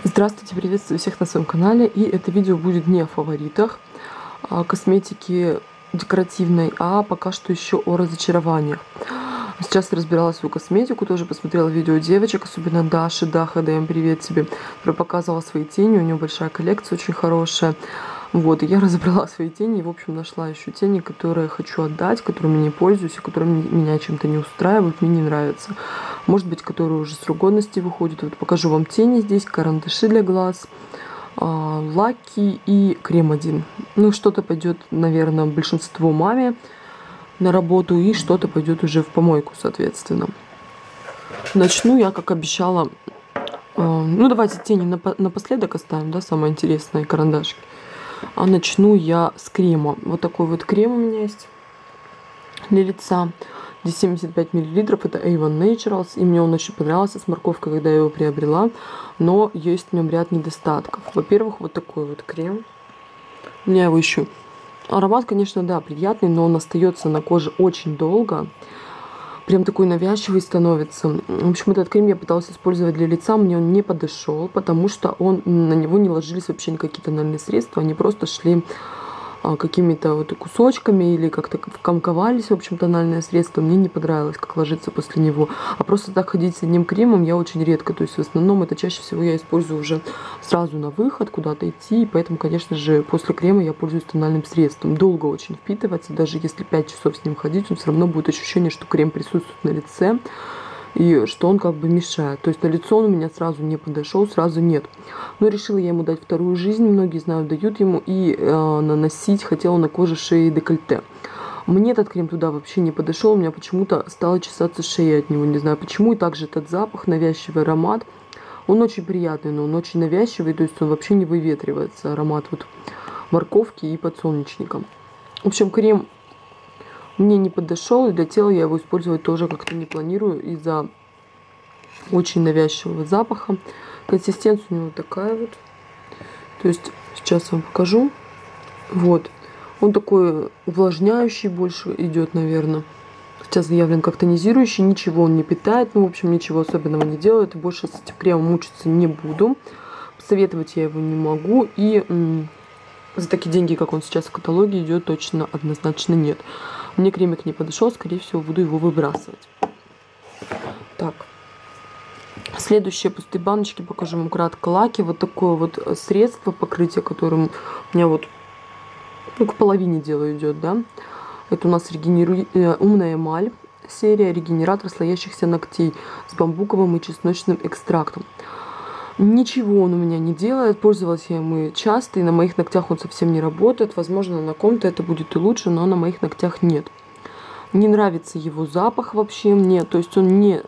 Здравствуйте, приветствую всех на своем канале. И это видео будет не о фаворитах косметики декоративной, а пока что еще о разочарованиях. Сейчас я разбирала свою косметику, тоже посмотрела видео девочек, особенно Даши, Даха, даем привет тебе, которая показывала свои тени, у нее большая коллекция очень хорошая. Вот, и я разобрала свои тени и, в общем, нашла еще тени, которые хочу отдать, которыми не пользуюсь, и которые меня чем-то не устраивают, мне не нравятся. Может быть, которые уже срок годности выходят. Вот покажу вам тени здесь, карандаши для глаз, лаки и крем один. Ну, что-то пойдет, наверное, большинство маме на работу, и что-то пойдет уже в помойку, соответственно. Начну я, как обещала, ну, давайте тени напоследок оставим, да, самое интересное, карандашки. А начну я с крема. Вот такой вот крем у меня есть для лица. Здесь 75 мл. Это Avon Naturals. И мне он очень понравился с морковкой, когда я его приобрела. Но есть в нем ряд недостатков. Во-первых, вот такой вот крем. У меня его еще. Аромат, конечно, да, приятный, но он остается на коже очень долго. Прям такой навязчивый становится. В общем, этот крем я пыталась использовать для лица, мне он не подошел, потому что на него не ложились вообще никакие тональные средства, они просто шли какими-то вот кусочками или как-то комковались, в общем, тональные средства. Мне не понравилось, как ложится после него. А просто так ходить с одним кремом я очень редко. То есть в основном это чаще всего я использую уже сразу на выход, куда-то идти. И поэтому, конечно же, после крема я пользуюсь тональным средством. Долго очень впитывается. Даже если 5 часов с ним ходить, он все равно будет ощущение, что крем присутствует на лице. И что он как бы мешает. То есть на лицо он у меня сразу не подошел, сразу нет. Но решила я ему дать вторую жизнь. Многие знают, дают ему. И наносить хотела на коже, шеи и декольте. Мне этот крем туда вообще не подошел. У меня почему-то стала чесаться шея от него. Не знаю почему. И также этот запах, навязчивый аромат. Он очень приятный, но он очень навязчивый. То есть он вообще не выветривается. Аромат вот морковки и подсолнечника. В общем, крем мне не подошел, и для тела я его использовать тоже как-то не планирую из-за очень навязчивого запаха. Консистенция у него такая вот. То есть сейчас вам покажу. Вот. Он такой увлажняющий больше идет, наверное. Сейчас заявлен как тонизирующий. Ничего он не питает. Ну, в общем, ничего особенного не делает. И больше с этим кремом мучиться не буду. Посоветовать я его не могу. И за такие деньги, как он сейчас в каталоге идет, точно однозначно нет. Мне кремик не подошел, скорее всего, буду его выбрасывать. Так. Следующие пустые баночки покажу вам кратко. Лаки. Вот такое вот средство покрытия, которым у меня вот к половине дела идет, да. Это у нас умная эмаль. Серия регенератор слоящихся ногтей с бамбуковым и чесночным экстрактом. Ничего он у меня не делает, пользовалась я им часто, и на моих ногтях он совсем не работает. Возможно, на ком-то это будет и лучше, но на моих ногтях нет. Не нравится его запах вообще мне, то есть он не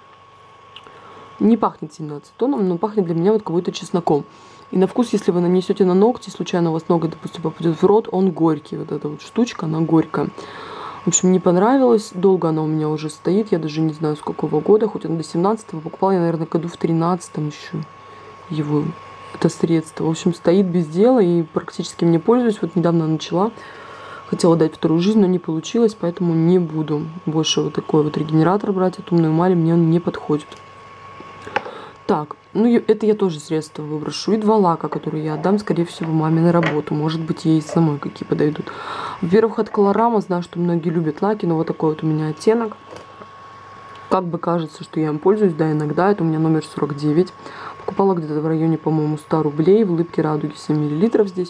пахнет сильно ацетоном, но пахнет для меня вот какой-то чесноком. И на вкус, если вы нанесете на ногти, случайно у вас ноготь, допустим, попадет в рот, он горький. Вот эта вот штучка, она горькая. В общем, не понравилось. Долго она у меня уже стоит, я даже не знаю с какого года, хоть он до 17-го, покупала я, наверное, году в 13-м еще его, это средство. В общем, стоит без дела и практически не пользуюсь. Вот недавно начала, хотела дать вторую жизнь, но не получилось, поэтому не буду больше вот такой вот регенератор брать от умной эмали, мне он не подходит. Так, ну это я тоже средства выброшу. И 2 лака, которые я отдам, скорее всего, маме на работу. Может быть, ей самой какие подойдут. Во-первых, от Colorama, знаю, что многие любят лаки, но вот такой вот у меня оттенок. Как бы кажется, что я им пользуюсь, да, иногда. Это у меня номер 49. Покупала где-то в районе, по-моему, 100 рублей. В улыбке радуги 7 мл здесь.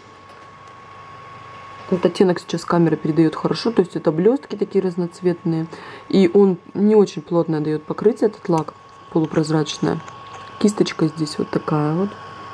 Вот оттенок сейчас камера передает хорошо. То есть это блестки такие разноцветные. И он не очень плотно дает покрытие, этот лак. Полупрозрачная. Кисточка здесь вот такая вот.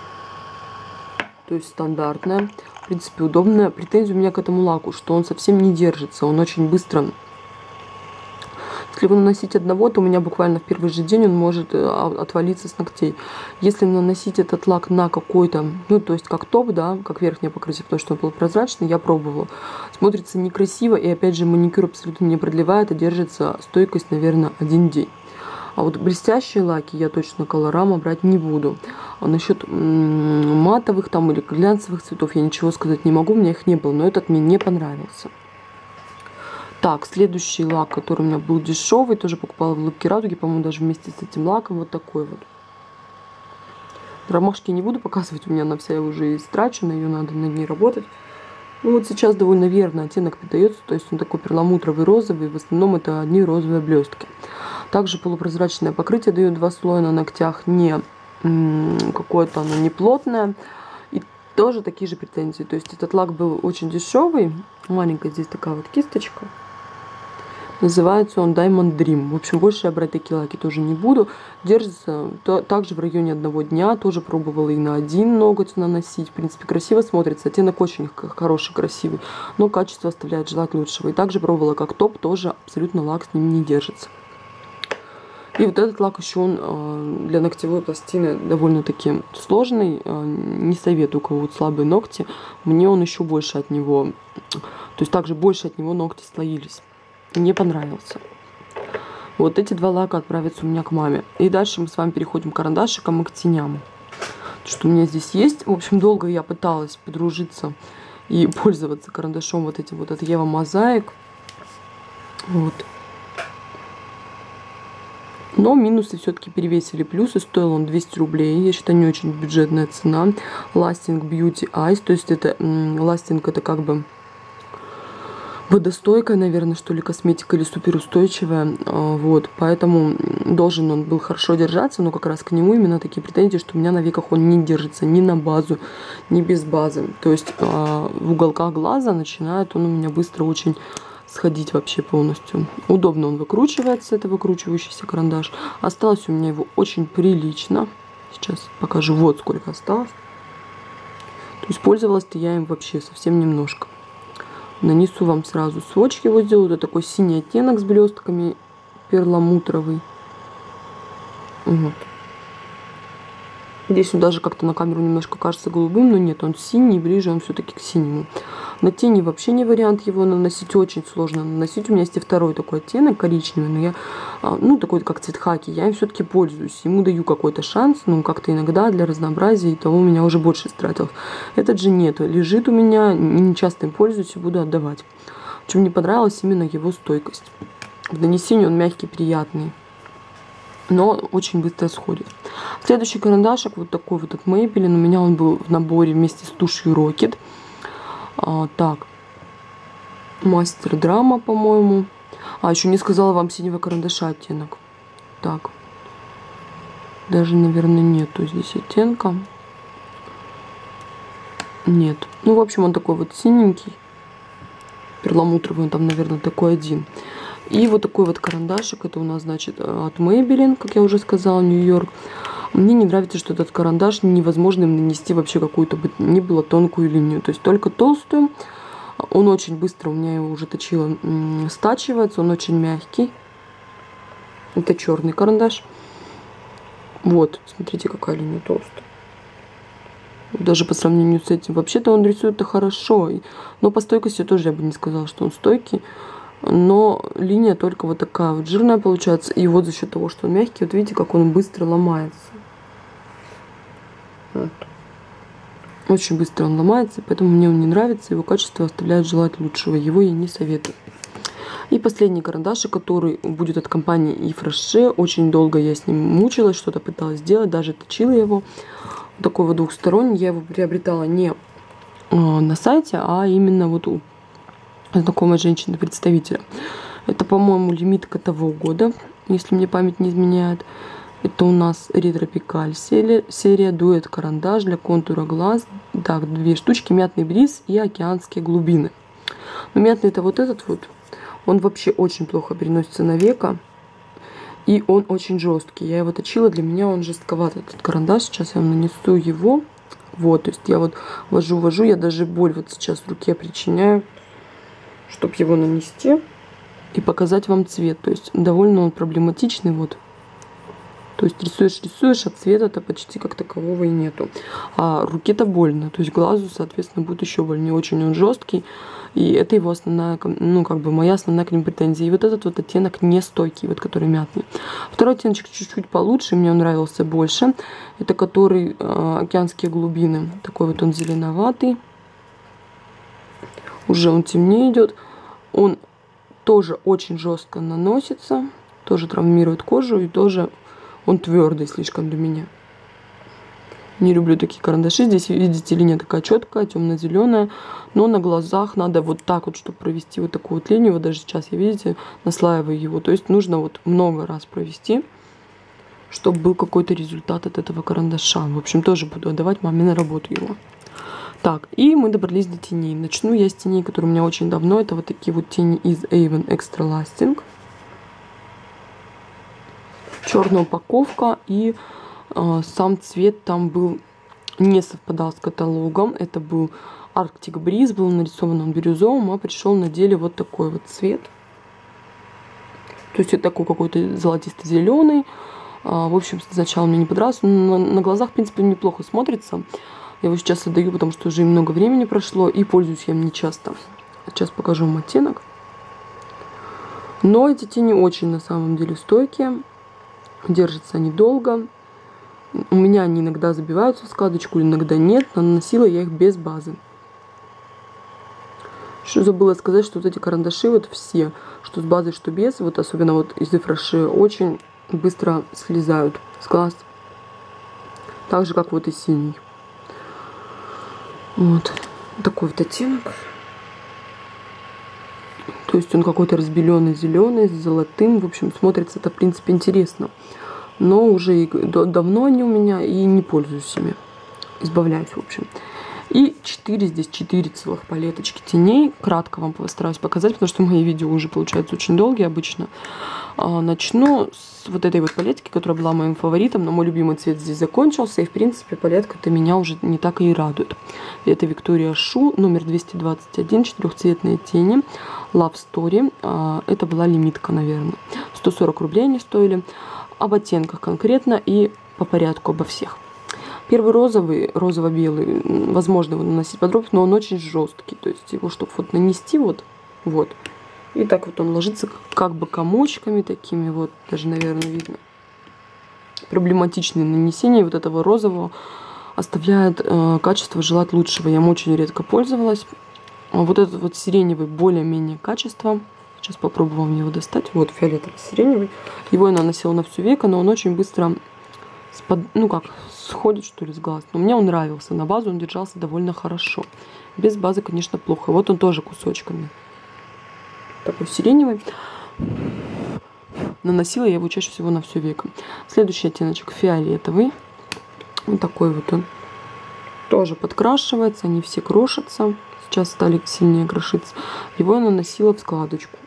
То есть стандартная. В принципе, удобная. Претензия у меня к этому лаку, что он совсем не держится. Он очень быстро. Если его наносить одного, то у меня буквально в первый же день он может отвалиться с ногтей. Если наносить этот лак на какой-то, ну, то есть как топ, да, как верхнее покрытие, потому что он полупрозрачный, я пробовала. Смотрится некрасиво, и опять же маникюр абсолютно не продлевает, а держится стойкость, наверное, 1 день. А вот блестящие лаки я точно Colorama брать не буду. А насчет матовых там или глянцевых цветов я ничего сказать не могу, у меня их не было, но этот мне не понравился. Так, следующий лак, который у меня был дешевый, тоже покупала в улыбке радуги, по-моему, даже вместе с этим лаком, вот такой вот. Ромашки не буду показывать, у меня она вся уже истрачена, ее надо над ней работать. Ну вот сейчас довольно верно оттенок передается, то есть он такой перламутровый розовый, в основном это одни розовые блестки. Также полупрозрачное покрытие дает 2 слоя на ногтях, не какое-то оно не плотное. И тоже такие же претензии, то есть этот лак был очень дешевый, маленькая здесь такая вот кисточка. Называется он Diamond Dream. В общем, больше я брать такие лаки тоже не буду. Держится также в районе 1 дня. Тоже пробовала и на один ноготь наносить. В принципе, красиво смотрится. Оттенок очень хороший, красивый. Но качество оставляет желать лучшего. И также пробовала как топ. Тоже абсолютно лак с ним не держится. И вот этот лак еще он для ногтевой пластины довольно-таки сложный. Не советую, у кого вот слабые ногти. Мне он еще больше от него... То есть также больше от него ногти слоились. Не понравился. Вот эти 2 лака отправятся у меня к маме. И дальше мы с вами переходим к карандашикам и к теням. Что у меня здесь есть. В общем, долго я пыталась подружиться и пользоваться карандашом вот этим вот от Ева Мозаик. Вот. Но минусы все-таки перевесили плюсы. Стоил он 200 рублей. Я считаю, не очень бюджетная цена. Lasting Beauty Eyes. То есть это ластинг, это как бы водостойкая, наверное, что ли, косметика, или суперустойчивая. Вот, поэтому должен он был хорошо держаться, но как раз к нему именно такие претензии, что у меня на веках он не держится ни на базу, ни без базы. То есть в уголках глаза начинает он у меня быстро очень сходить вообще полностью. Удобно он выкручивается, это выкручивающийся карандаш. Осталось у меня его очень прилично. Сейчас покажу, вот сколько осталось. То есть пользовалась-то я им вообще совсем немножко. Нанесу вам сразу сводчики. Вот сделаю. Это такой синий оттенок с блестками, перламутровый. Вот. Здесь он даже как-то на камеру немножко кажется голубым, но нет, он синий, ближе он все-таки к синему. На тени вообще не вариант его наносить, очень сложно наносить. У меня есть и второй такой оттенок, коричневый, но я, ну, такой как цвет хаки, я им все-таки пользуюсь. Ему даю какой-то шанс, ну, как-то иногда для разнообразия, и того у меня уже больше истратил. Этот же нет, лежит у меня, не часто им пользуюсь и буду отдавать. Чем мне понравилась именно его стойкость. В нанесении он мягкий, приятный, но очень быстро сходит. Следующий карандашик вот такой вот от Maybelline. У меня он был в наборе вместе с тушью Rocket. Так, Мастер Драма, по-моему. Еще не сказала вам синего карандаша оттенок. Так, даже, наверное, нету здесь оттенка. Нет. Ну, в общем, он такой вот синенький. Перламутровый, он там, наверное, такой один. И вот такой вот карандашик, это у нас, значит, от Maybelline, как я уже сказала, Нью-Йорк. Мне не нравится, что этот карандаш невозможно им нанести вообще какую-то бы ни было тонкую линию. То есть только толстую. Он очень быстро, у меня его уже точила, стачивается, он очень мягкий. Это черный карандаш. Вот, смотрите, какая линия толстая. Даже по сравнению с этим. Вообще-то он рисует-то хорошо. Но по стойкости тоже я бы не сказала, что он стойкий. Но линия только вот такая вот жирная получается. И вот за счет того, что он мягкий, вот видите, как он быстро ломается. Вот. Очень быстро он ломается, поэтому мне он не нравится. Его качество оставляет желать лучшего. Его я не советую. И последний карандашик, который будет от компании Yves Rocher. Очень долго я с ним мучилась, что-то пыталась сделать, даже точила его. Такой вот двухсторонний. Я его приобретала не на сайте, а именно вот у знакомой женщины-представителя. Это, по-моему, лимитка того года, если мне память не изменяет. Это у нас Ретропикаль серия дуэт карандаш для контура глаз. Так, 2 штучки, мятный бриз и океанские глубины. Но мятный это вот этот вот. Он вообще очень плохо переносится на веко. И он очень жесткий. Я его точила, для меня он жестковатый, этот карандаш. Сейчас я вам нанесу его. Вот, то есть я вот вожу, я даже боль вот сейчас в руке причиняю, чтобы его нанести и показать вам цвет. То есть довольно он проблематичный, вот. То есть рисуешь, а цвета-то почти как такового и нету. А руке-то больно, то есть глазу, соответственно, будет еще больнее. Очень он жесткий, и это его основная, ну, как бы моя основная к нему претензия. И вот этот вот оттенок не стойкий, вот который мятный. Второй оттеночек чуть-чуть получше, мне он нравился больше. Это который океанские глубины. Такой вот он зеленоватый. Уже он темнее идет. Он тоже очень жестко наносится, тоже травмирует кожу и тоже он твердый слишком для меня. Не люблю такие карандаши. Здесь, видите, линия такая четкая, темно-зеленая. Но на глазах надо вот так вот, чтобы провести вот такую вот линию. Вот даже сейчас, я, видите, наслаиваю его. То есть нужно вот много раз провести, чтобы был какой-то результат от этого карандаша. В общем, тоже буду отдавать маме на работу его. Так, и мы добрались до теней. Начну я с теней, которые у меня очень давно. Это вот такие вот тени из Avon Extra Lasting. Черная упаковка, и сам цвет там был не совпадал с каталогом. Это был Arctic Breeze, был нарисован он бирюзовым, а пришел на деле вот такой вот цвет. То есть это такой какой-то золотисто-зеленый. В общем, сначала мне не понравился, но на глазах, в принципе, неплохо смотрится. Я его сейчас отдаю, потому что уже много времени прошло, и пользуюсь я им не часто. Сейчас покажу вам оттенок. Но эти тени очень на самом деле стойкие. Держатся они долго. У меня они иногда забиваются в складочку, иногда нет. Но наносила я их без базы. Еще забыла сказать, что вот эти карандаши, вот все, что с базой, что без, вот особенно вот из Ifrashi, очень быстро слезают с глаз. Так же, как вот и синий. Вот такой вот оттенок. То есть он какой-то разбеленный зеленый с золотым. В общем, смотрится это, в принципе, интересно. Но уже и давно они у меня, и не пользуюсь ими. Избавляюсь, в общем. И здесь 4 целых палеточки теней. Кратко вам постараюсь показать, потому что мои видео уже получаются очень долгие обычно. Начну с вот этой вот палетки, которая была моим фаворитом, но мой любимый цвет здесь закончился. И, в принципе, палетка-то меня уже не так и радует. Это Victoria Shu, номер 221, 4-цветные тени. Love Story. Это была лимитка, наверное. 140 рублей они стоили. Об оттенках конкретно и по порядку обо всех. Первый розовый, розово-белый, возможно его наносить подробно, но он очень жесткий. То есть его, чтобы вот нанести, вот. И так вот он ложится как бы комочками такими, вот, даже, наверное, видно. Проблематичное нанесение вот этого розового оставляет качество желать лучшего. Я им очень редко пользовалась. Вот этот вот сиреневый более-менее качество. Сейчас попробую вам его достать. Вот фиолетово-сиреневый. Его я наносила на всю веко, но он очень быстро сходит, что ли, с глаз. Но мне он нравился. На базу он держался довольно хорошо. Без базы, конечно, плохо. Вот он тоже кусочками. Такой сиреневый. Наносила я его чаще всего на всю веко. Следующий оттеночек фиолетовый. Вот такой вот он. Тоже подкрашивается. Они все крошатся. Сейчас стали сильнее крошиться. Его я наносила в складочку.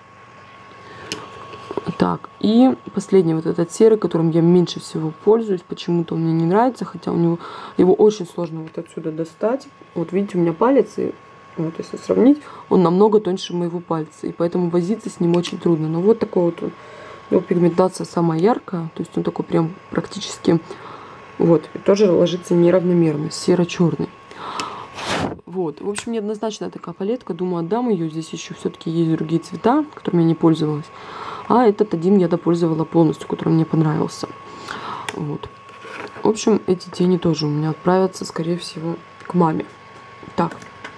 Так, и последний вот этот серый, которым я меньше всего пользуюсь. Почему-то он мне не нравится, хотя у него его очень сложно вот отсюда достать. Вот видите, у меня палец, и вот если сравнить, он намного тоньше моего пальца. И поэтому возиться с ним очень трудно. Но вот такой вот он. Его пигментация самая яркая. То есть он такой прям практически... Вот, и тоже ложится неравномерно, серо-черный. Вот, в общем, неоднозначная такая палетка. Думаю, отдам ее. Здесь еще все-таки есть другие цвета, которыми я не пользовалась. А этот один я допользовала полностью, который мне понравился. Вот. В общем, эти тени тоже у меня отправятся, скорее всего, к маме. Так.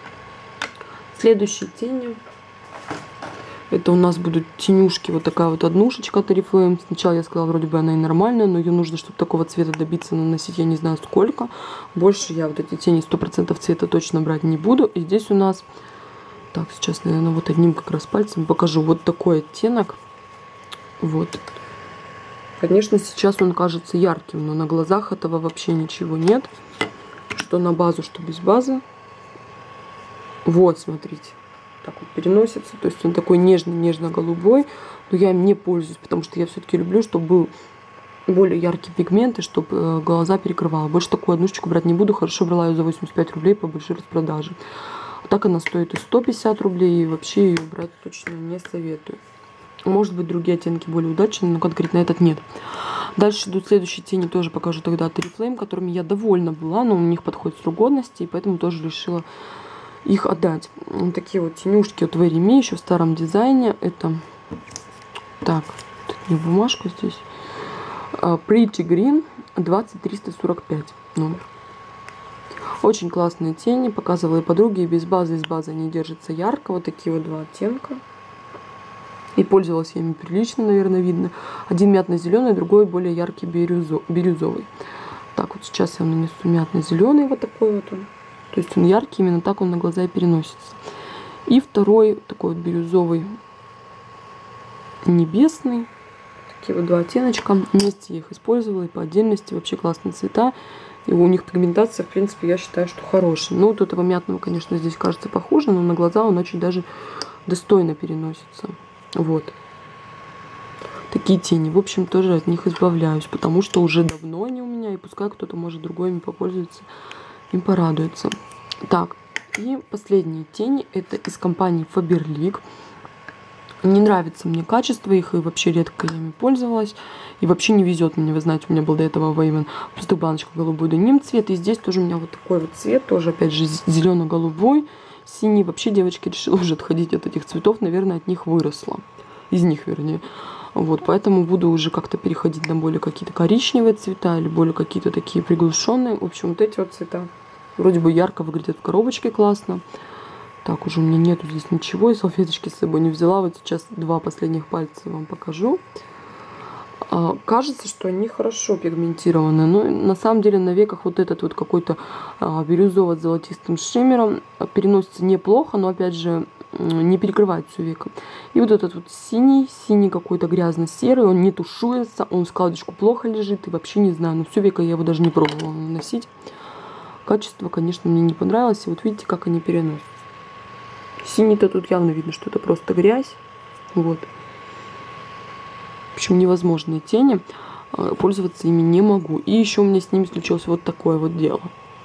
Следующие тени. Это у нас будут тенюшки. Вот такая вот однушечка от Oriflame. Сначала я сказала, вроде бы она и нормальная, но ее нужно, чтобы такого цвета добиться, наносить я не знаю сколько. Больше я вот эти тени 100% цвета точно брать не буду. И здесь у нас... Так, сейчас, наверное, вот одним как раз пальцем покажу. Вот такой оттенок. Вот. Конечно, сейчас он кажется ярким, но на глазах этого вообще ничего нет. Что на базу, что без базы. Вот, смотрите. Так вот переносится. То есть он такой нежно-голубой. Но я им не пользуюсь, потому что я все-таки люблю, чтобы был более яркий пигмент, и чтобы глаза перекрывало. Больше такую однушечку брать не буду. Хорошо, брала ее за 85 рублей по большой распродаже. А так она стоит и 150 рублей. И вообще ее брать точно не советую. Может быть, другие оттенки более удачные, но конкретно этот нет. Дальше идут следующие тени, тоже покажу тогда от Oriflame, которыми я довольна была, но у них подходит срок годности, и поэтому тоже решила их отдать. Вот такие вот тенюшки от Very Me, еще в старом дизайне. Это, так, тут не бумажку здесь. Pretty Green 20345 номер. Очень классные тени, показывала и подруги, и без базы, и с базы они держатся ярко. Вот такие вот два оттенка. И пользовалась я ими прилично, наверное, видно. Один мятно-зеленый, другой более яркий бирюзовый. Так, вот сейчас я нанесу мятно-зеленый вот такой вот он. То есть он яркий, именно так он на глаза и переносится. И второй такой вот бирюзовый небесный. Такие вот два оттеночка. Вместе я их использовала и по отдельности. Вообще классные цвета. И у них пигментация, в принципе, я считаю, что хорошая. Ну, вот этого мятного, конечно, здесь кажется похоже, но на глаза он очень даже достойно переносится. Вот. Такие тени. В общем, тоже от них избавляюсь, потому что уже давно они у меня, и пускай кто-то, может, другой ими попользуется, им порадуется. Так, и последние тени. Это из компании Faberlic. Не нравится мне качество их, и вообще редко я ими пользовалась. И вообще не везет мне, вы знаете, у меня был до этого Вейвен в пустых баночках голубой деним цвет. И здесь тоже у меня вот такой вот цвет, тоже опять же зелено-голубой, синий. Вообще, девочки, решила уже отходить от этих цветов, наверное, от них выросла. Из них, вернее. Вот, поэтому буду уже как-то переходить на более какие-то коричневые цвета или более какие-то такие приглушенные. В общем, вот эти вот цвета вроде бы ярко выглядят в коробочке, классно. Так, уже у меня нету здесь ничего, и салфеточки с собой не взяла. Вот сейчас два последних пальца вам покажу. Кажется, что они хорошо пигментированы, но на самом деле на веках вот этот вот какой-то бирюзово-золотистым шиммером переносится неплохо, но опять же не перекрывает все веко. И вот этот вот синий какой-то грязно-серый, он не тушуется, он в складочку плохо лежит, и вообще не знаю, но все веко я его даже не пробовала наносить. Качество, конечно, мне не понравилось, и вот видите, как они переносятся. Синий-то тут явно видно, что это просто грязь. Вот. В общем, невозможные тени. Пользоваться ими не могу. И еще у меня с ними случилось вот такое вот дело.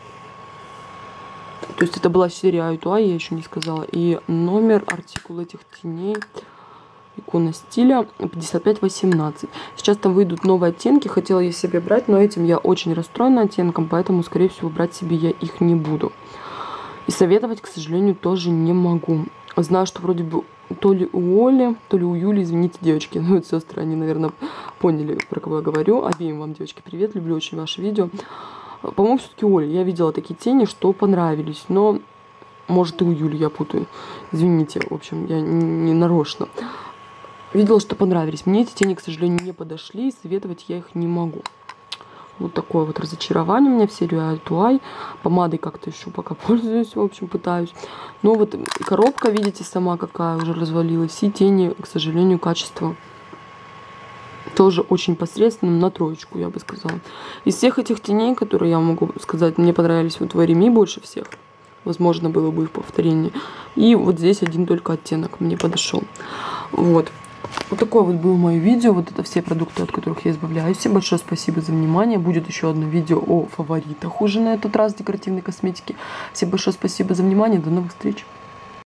То есть это была серия Ай-Туай, я еще не сказала. И номер, артикул этих теней, икона стиля 5518. Сейчас там выйдут новые оттенки. Хотела я себе брать, но этим я очень расстроена оттенком, поэтому, скорее всего, брать себе я их не буду. И советовать, к сожалению, тоже не могу. Знаю, что вроде бы то ли у Оли, то ли у Юли, извините, девочки, ну, вот сестры, они, наверное, поняли, про кого я говорю. Обеим вам, девочки, привет, люблю очень ваши видео. По-моему, все-таки Оля, я видела такие тени, что понравились, но, может, и у Юли я путаю. Извините, в общем, я не нарочно. Видела, что понравились. Мне эти тени, к сожалению, не подошли, и советовать я их не могу. Вот такое вот разочарование у меня в серию Ай-Туай. Помадой как-то еще пока пользуюсь, в общем, пытаюсь. Но вот коробка, видите, сама какая уже развалилась. И тени, к сожалению, качество тоже очень посредственным, на троечку, я бы сказала. Из всех этих теней, которые я могу сказать, мне понравились вот в Реми больше всех. Возможно, было бы их повторение. И вот здесь один только оттенок мне подошел. Вот. Вот такое вот было мое видео. Вот это все продукты, от которых я избавляюсь. Всем большое спасибо за внимание. Будет еще одно видео о фаворитах уже на этот раз декоративной косметики. Всем большое спасибо за внимание. До новых встреч.